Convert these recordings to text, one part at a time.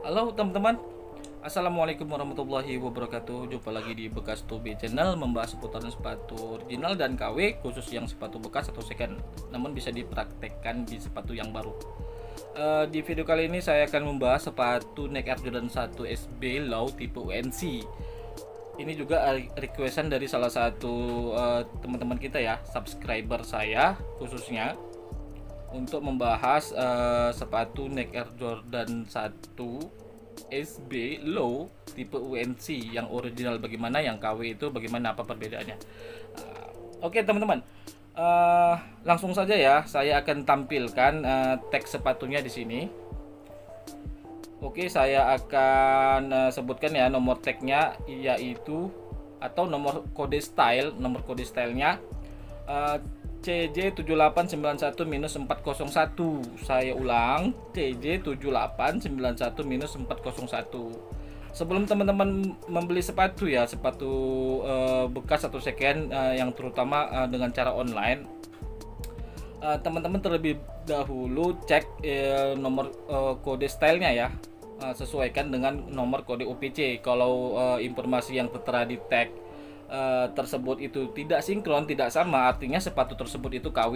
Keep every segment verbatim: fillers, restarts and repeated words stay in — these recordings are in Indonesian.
Halo teman-teman, Assalamualaikum warahmatullahi wabarakatuh. Jumpa lagi di Bekas Tobe Channel, membahas seputaran sepatu original dan K W, khusus yang sepatu bekas atau second, namun bisa dipraktekkan di sepatu yang baru. Uh, di video kali ini saya akan membahas sepatu Nike Air Jordan satu S B Low tipe U N C. Ini juga requestan dari salah satu uh, teman-teman kita ya, subscriber saya khususnya, untuk membahas uh, sepatu Nike Air Jordan satu S B Low tipe U N C yang original bagaimana, yang K W itu bagaimana, apa perbedaannya. Uh, Oke okay, teman-teman, uh, langsung saja ya, saya akan tampilkan uh, teks sepatunya di sini. Oke, okay, saya akan uh, sebutkan ya nomor tagnya, yaitu atau nomor kode style, nomor kode stylenya uh, C J tujuh delapan sembilan satu empat nol satu. Saya ulang, C J tujuh delapan sembilan satu empat nol satu. Sebelum teman-teman membeli sepatu ya, sepatu uh, bekas atau second uh, yang terutama uh, dengan cara online, uh, teman-teman terlebih dahulu cek uh, nomor uh, kode stylenya ya, uh, sesuaikan dengan nomor kode O P C. Kalau uh, informasi yang tertera di tag Uh, tersebut itu tidak sinkron, tidak sama, artinya sepatu tersebut itu K W.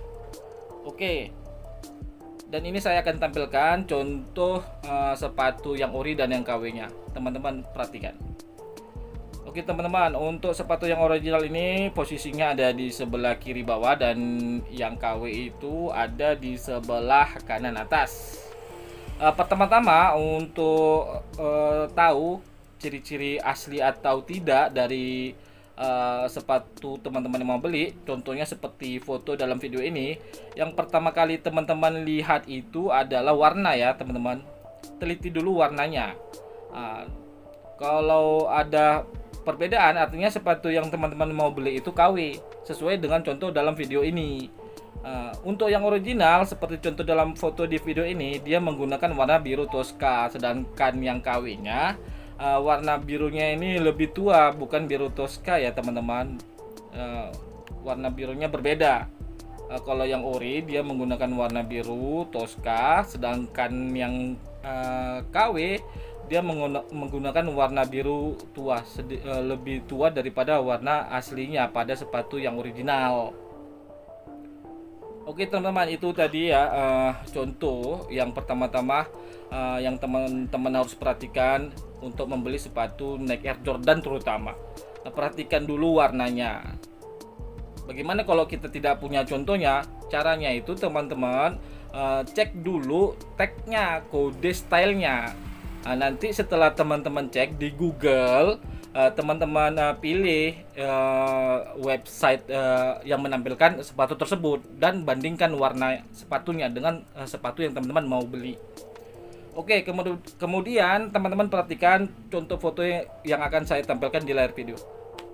Oke, dan ini saya akan tampilkan contoh uh, sepatu yang ori dan yang K W nya, teman-teman perhatikan. Oke teman-teman, untuk sepatu yang original ini posisinya ada di sebelah kiri bawah, dan yang K W itu ada di sebelah kanan atas. uh, Pertama-tama untuk uh, tahu ciri-ciri asli atau tidak dari uh, sepatu teman-teman yang mau beli, contohnya seperti foto dalam video ini, yang pertama kali teman-teman lihat itu adalah warna ya teman-teman. Teliti dulu warnanya. Uh, kalau ada perbedaan, artinya sepatu yang teman-teman mau beli itu K W, sesuai dengan contoh dalam video ini. Uh, untuk yang original seperti contoh dalam foto di video ini, dia menggunakan warna biru Tosca, sedangkan yang K W nya Uh, warna birunya ini lebih tua, bukan biru Tosca ya teman-teman. Uh, warna birunya berbeda. Uh, kalau yang ori dia menggunakan warna biru Tosca, sedangkan yang uh, K W dia menggunakan warna biru tua, uh, lebih tua daripada warna aslinya pada sepatu yang original. Oke teman-teman, itu tadi ya uh, contoh yang pertama-tama uh, yang teman-teman harus perhatikan untuk membeli sepatu Nike Air Jordan terutama. Nah, perhatikan dulu warnanya. Bagaimana kalau kita tidak punya contohnya? Caranya itu teman-teman uh, cek dulu tagnya, kode stylenya. Nah, nanti setelah teman-teman cek di Google, uh, teman-teman uh, pilih uh, website uh, yang menampilkan sepatu tersebut dan bandingkan warna sepatunya dengan uh, sepatu yang teman-teman mau beli. Oke, kemudian teman-teman perhatikan contoh foto yang akan saya tampilkan di layar video.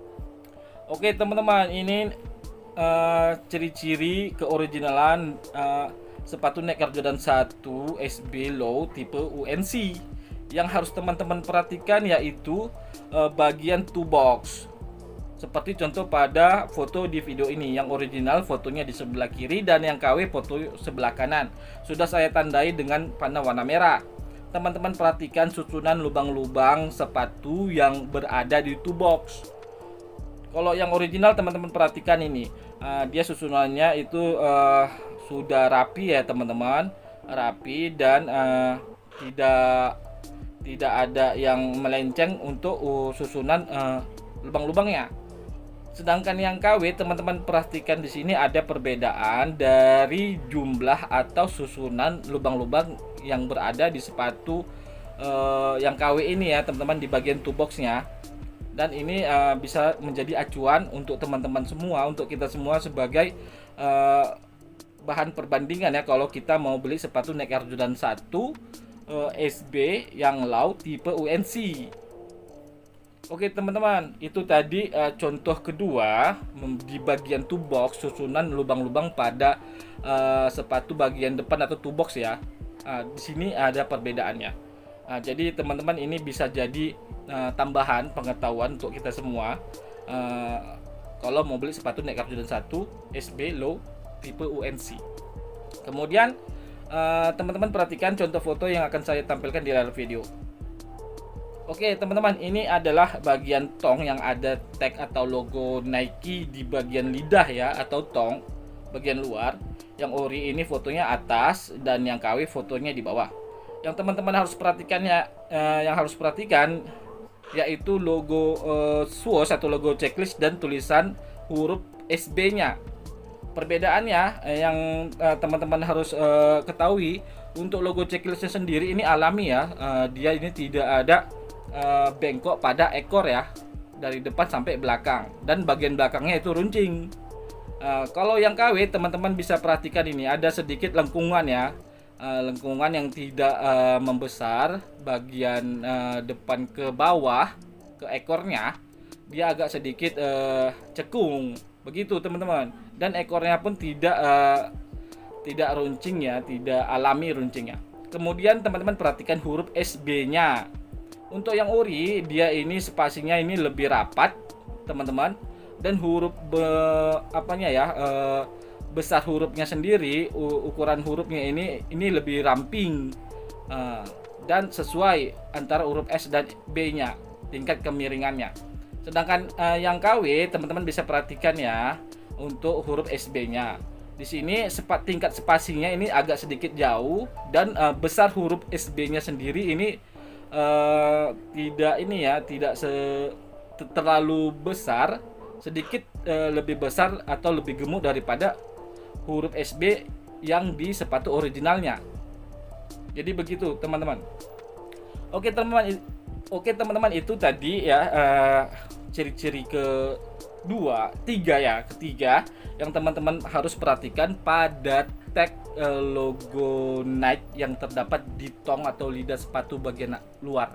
Oke teman-teman, ini uh, ciri-ciri keoriginalan uh, sepatu Nike Air Jordan satu S B Low tipe U N C. Yang harus teman-teman perhatikan yaitu uh, bagian toe box, seperti contoh pada foto di video ini. Yang original fotonya di sebelah kiri dan yang K W foto sebelah kanan. Sudah saya tandai dengan panah warna merah. Teman-teman perhatikan susunan lubang-lubang sepatu yang berada di toe box. Kalau yang original teman-teman perhatikan ini, uh, dia susunannya itu uh, sudah rapi ya teman-teman, rapi dan uh, tidak tidak ada yang melenceng untuk uh, susunan uh, lubang-lubangnya. Sedangkan yang K W teman-teman perhatikan di sini ada perbedaan dari jumlah atau susunan lubang-lubang yang berada di sepatu uh, yang K W ini ya teman-teman, di bagian toe boxnya. Dan ini uh, bisa menjadi acuan untuk teman-teman semua, untuk kita semua sebagai uh, bahan perbandingan ya kalau kita mau beli sepatu Nike Air Jordan satu uh, S B yang low tipe U N C. Oke teman-teman, itu tadi uh, contoh kedua di bagian toe box, susunan lubang-lubang pada uh, sepatu bagian depan atau toe box ya. Uh, di sini ada perbedaannya. Uh, jadi teman-teman, ini bisa jadi uh, tambahan pengetahuan untuk kita semua uh, kalau mau beli sepatu Nike Air Jordan satu S B Low tipe U N C. Kemudian Uh, teman-teman perhatikan contoh foto yang akan saya tampilkan di layar video. Oke teman-teman, ini adalah bagian tong yang ada tag atau logo Nike di bagian lidah ya, atau tong bagian luar. Yang ori ini fotonya atas dan yang K W fotonya di bawah. Yang teman-teman harus perhatikan ya, eh, yang harus perhatikan yaitu logo eh, swoosh atau logo checklist dan tulisan huruf S B-nya. Perbedaannya eh, yang eh, teman-teman harus eh, ketahui, untuk logo checklistnya sendiri ini alami ya, eh, dia ini tidak ada Uh, bengkok pada ekor ya, dari depan sampai belakang, dan bagian belakangnya itu runcing. Uh, kalau yang K W teman-teman bisa perhatikan ini ada sedikit lengkungan ya, uh, lengkungan yang tidak uh, membesar bagian uh, depan ke bawah ke ekornya, dia agak sedikit uh, cekung begitu teman-teman, dan ekornya pun tidak uh, tidak runcing ya, tidak alami runcingnya. Kemudian teman-teman perhatikan huruf S B-nya. Untuk yang ori, dia ini spasinya ini lebih rapat teman-teman, dan huruf be, apanya ya e, besar hurufnya sendiri, ukuran hurufnya ini ini lebih ramping e, dan sesuai antara huruf S dan B-nya, tingkat kemiringannya. Sedangkan e, yang K W teman-teman bisa perhatikan ya, untuk huruf S B-nya di sini sepat tingkat spasinya ini agak sedikit jauh, dan e, besar huruf S B-nya sendiri ini Uh, tidak ini ya, tidak se terlalu besar, sedikit uh, lebih besar atau lebih gemuk daripada huruf S B yang di sepatu originalnya. Jadi begitu teman-teman. Oke teman-teman, oke teman-teman, itu tadi ya uh, ciri-ciri kedua, tiga ya, ketiga yang teman-teman harus perhatikan pada tag uh, logo Nike yang terdapat di tong atau lidah sepatu bagian luar.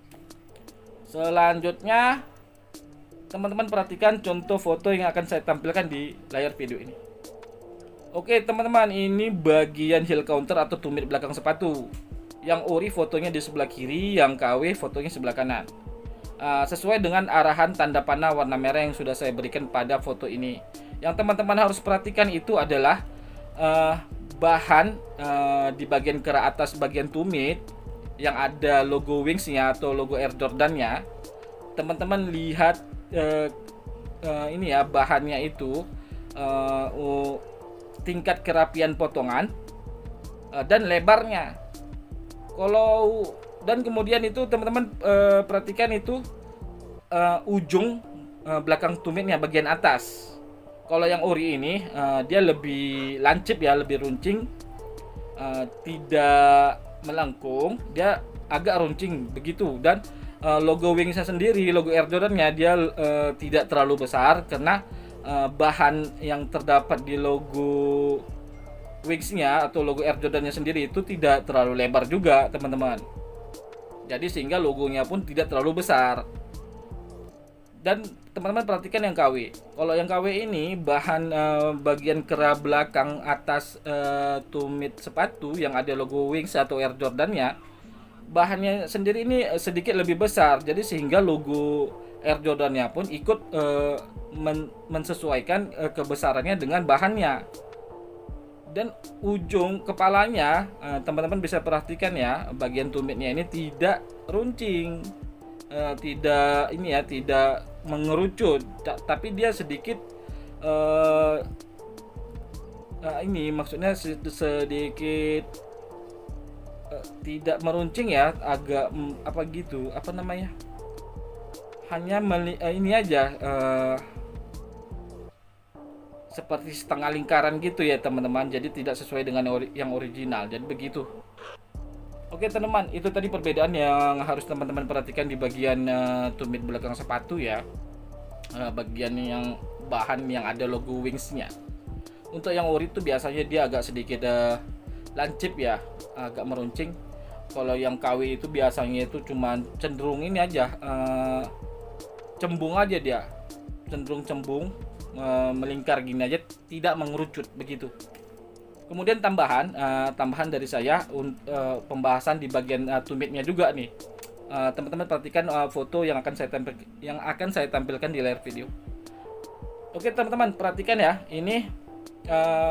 Selanjutnya teman-teman perhatikan contoh foto yang akan saya tampilkan di layar video ini. Oke teman-teman, ini bagian heel counter atau tumit belakang sepatu. Yang ori fotonya di sebelah kiri, yang K W fotonya sebelah kanan. Uh, sesuai dengan arahan tanda panah warna merah yang sudah saya berikan pada foto ini. Yang teman-teman harus perhatikan itu adalah Uh, bahan uh, di bagian kera atas bagian tumit yang ada logo Wings-nya atau logo Air Jordan-nya. Teman-teman lihat uh, uh, ini ya, bahannya itu uh, uh, tingkat kerapian potongan uh, dan lebarnya. Kalau dan kemudian itu teman-teman uh, perhatikan itu uh, ujung uh, belakang tumitnya bagian atas. Kalau yang ori ini uh, dia lebih lancip ya, lebih runcing, uh, tidak melengkung, dia agak runcing begitu. Dan uh, logo Wings-nya sendiri, logo Air Jordan-nya dia uh, tidak terlalu besar, karena uh, bahan yang terdapat di logo Wings-nya atau logo Air Jordan-nya sendiri itu tidak terlalu lebar juga teman-teman. Jadi sehingga logonya pun tidak terlalu besar. Dan teman-teman perhatikan yang K W. Kalau yang K W ini bahan uh, bagian kera belakang atas uh, tumit sepatu yang ada logo Wings atau Air Jordan-nya, bahannya sendiri ini sedikit lebih besar. Jadi sehingga logo Air Jordan-nya pun ikut uh, men mensesuaikan uh, kebesarannya dengan bahannya. Dan ujung kepalanya teman-teman uh, bisa perhatikan ya, bagian tumitnya ini tidak runcing. Uh, tidak ini ya, tidak mengerucut, tapi dia sedikit uh, uh, ini maksudnya sedikit uh, tidak meruncing ya, agak um, apa gitu, apa namanya, hanya meli, uh, ini aja uh, seperti setengah lingkaran gitu ya teman-teman, jadi tidak sesuai dengan ori yang original, jadi begitu. Oke teman-teman, itu tadi perbedaan yang harus teman-teman perhatikan di bagian uh, tumit belakang sepatu ya, uh, bagian yang bahan yang ada logo Wings-nya. Untuk yang ori itu biasanya dia agak sedikit uh, lancip ya, agak meruncing. Kalau yang K W itu biasanya itu cuma cenderung ini aja, uh, cembung aja dia, cenderung cembung, uh, melingkar gini aja, tidak mengerucut begitu. Kemudian tambahan uh, tambahan dari saya uh, pembahasan di bagian uh, tumitnya juga nih. Uh, teman-teman perhatikan uh, foto yang akan saya tampil yang akan saya tampilkan di layar video. Oke teman-teman perhatikan ya, ini uh,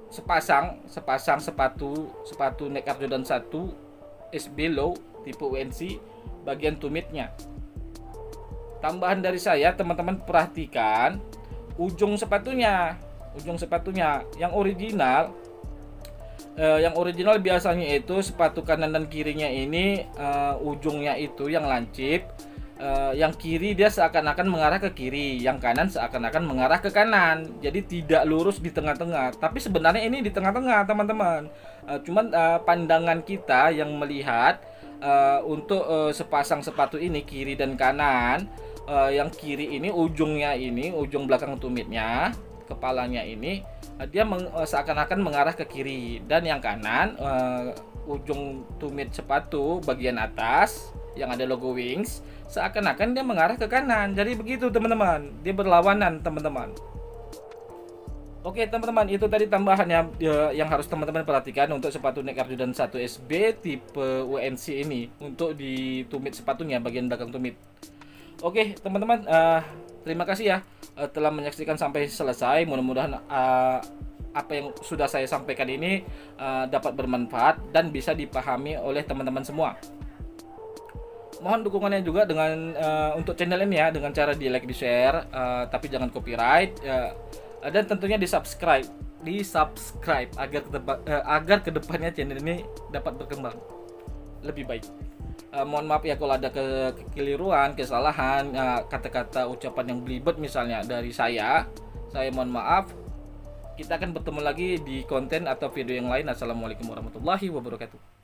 sepasang sepasang sepatu sepatu Nike Air Jordan satu S B low tipe U N C bagian tumitnya. Tambahan dari saya, teman-teman perhatikan ujung sepatunya, ujung sepatunya yang original. Uh, yang original biasanya itu sepatu kanan dan kirinya ini uh, ujungnya itu yang lancip, uh, yang kiri dia seakan-akan mengarah ke kiri, yang kanan seakan-akan mengarah ke kanan, jadi tidak lurus di tengah-tengah. Tapi sebenarnya ini di tengah-tengah, teman-teman. Uh, cuman uh, pandangan kita yang melihat uh, untuk uh, sepasang sepatu ini kiri dan kanan, uh, yang kiri ini ujungnya ini ujung belakang tumitnya, kepalanya ini dia meng, seakan-akan mengarah ke kiri, dan yang kanan uh, ujung tumit sepatu bagian atas yang ada logo Wings seakan-akan dia mengarah ke kanan. Jadi begitu teman-teman, dia berlawanan teman-teman. Oke teman-teman, itu tadi tambahannya ya, yang harus teman-teman perhatikan untuk sepatu Nike Air Jordan satu S B tipe U N C ini untuk di tumit sepatunya, bagian belakang tumit. Oke teman-teman, uh, terima kasih ya uh, telah menyaksikan sampai selesai. Mudah-mudahan uh, apa yang sudah saya sampaikan ini uh, dapat bermanfaat dan bisa dipahami oleh teman-teman semua. Mohon dukungannya juga dengan uh, untuk channel ini ya, dengan cara di like, di share, uh, tapi jangan copyright, uh, dan tentunya di subscribe, di subscribe agar kedepan, uh, agar kedepannya channel ini dapat berkembang lebih baik. Uh, mohon maaf ya kalau ada ke kekeliruan, kesalahan, kata-kata uh, ucapan yang belibet misalnya dari saya. Saya mohon maaf. Kita akan bertemu lagi di konten atau video yang lain. Assalamualaikum warahmatullahi wabarakatuh.